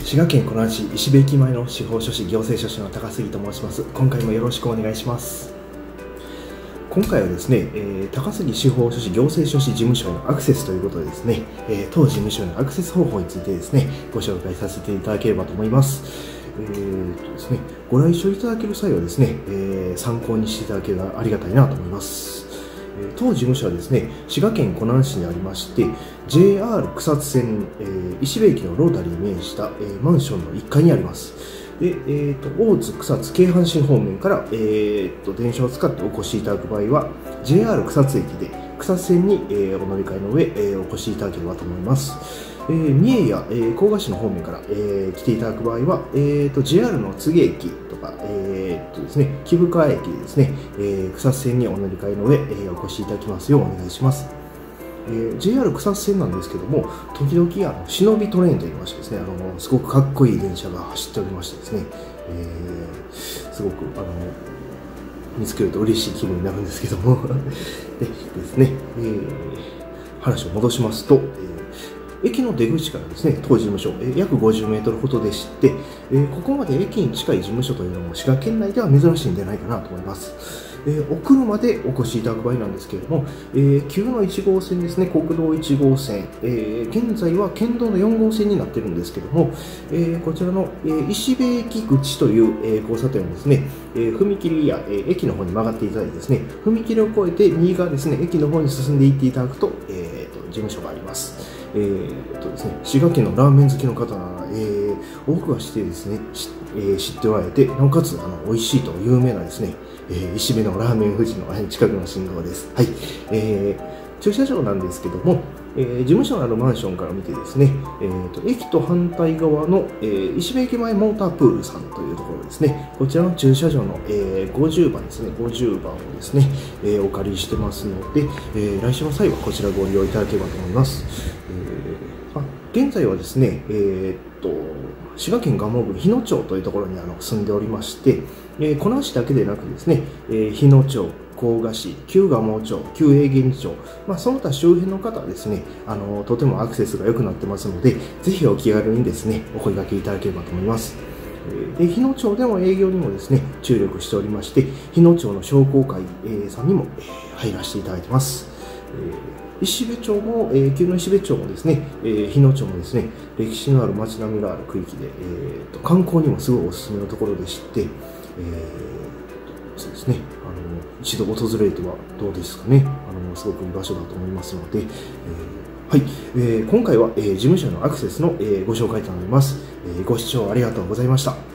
滋賀県湖南市石部駅前の司法書士行政書士の高杉と申します。今回もよろしくお願いします。今回はですね、高杉司法書士行政書士事務所へのアクセスということでですね、当事務所へのアクセス方法についてですね、ご紹介させていただければと思います。ですね、ご来所いただける際はですね、参考にしていただければありがたいなと思います。当事務所はですね、滋賀県湖南市にありまして、JR 草津線、石部駅のロータリーに面した、マンションの1階にあります。で大津、草津、京阪神方面から、電車を使ってお越しいただく場合は JR 草津駅で草津線に、お乗り換えの上、お越しいただければと思います。三重や、甲賀市の方面から、来ていただく場合は、JR の柘植駅とか、ですね、木深川駅でですね、草津線にお乗り換えの上、お越しいただきますようお願いします。JR 草津線なんですけども、時々忍びトレインといいましてですね、すごくかっこいい電車が走っておりましてですね、すごく見つけると嬉しい気分になるんですけどもでですね、話を戻しますと、駅の出口からですね、当事務所、約50メートルほどでして、ここまで駅に近い事務所というのも滋賀県内では珍しいんじゃないかなと思います。お車でお越しいただく場合なんですけれども、旧の1号線ですね、国道1号線、現在は県道の4号線になっているんですけども、こちらの、石部駅口という、交差点をですね、踏切や、駅の方に曲がっていただいてですね、踏切を越えて右側ですね、駅の方に進んでいっていただくと、事務所があります。ですね、滋賀県のラーメン好きの方なら、多くはしてですね、知っておられて、なおかつ美味しいと有名なですね、石部のラーメン富士の近くの信号です。はい。駐車場なんですけども、事務所のあるマンションから見てですね、駅と反対側の、石部駅前モータープールさんというところですね、こちらの駐車場の、50番ですね、50番をですね、お借りしてますので、来週の際はこちらご利用いただければと思います。現在はですね、滋賀県蒲生郡日野町というところに住んでおりまして、湖南市だけでなくですね、日野町、甲賀市、旧蒲生町、旧永源寺町、その他周辺の方はですね、とてもアクセスが良くなってますので、ぜひお気軽にですね、お声掛けいただければと思います。で日野町でも営業にもですね、注力しておりまして、日野町の商工会さんにも入らせていただいてます。石部町も、旧の石部町もですね、日野町もですね、歴史のある街並みがある区域で、観光にもすごいおすすめのところでして、そうですね、一度訪れてはどうですかね、すごくいい場所だと思いますので、はい、今回は、事務所のアクセスの、ご紹介となります。ご視聴ありがとうございました。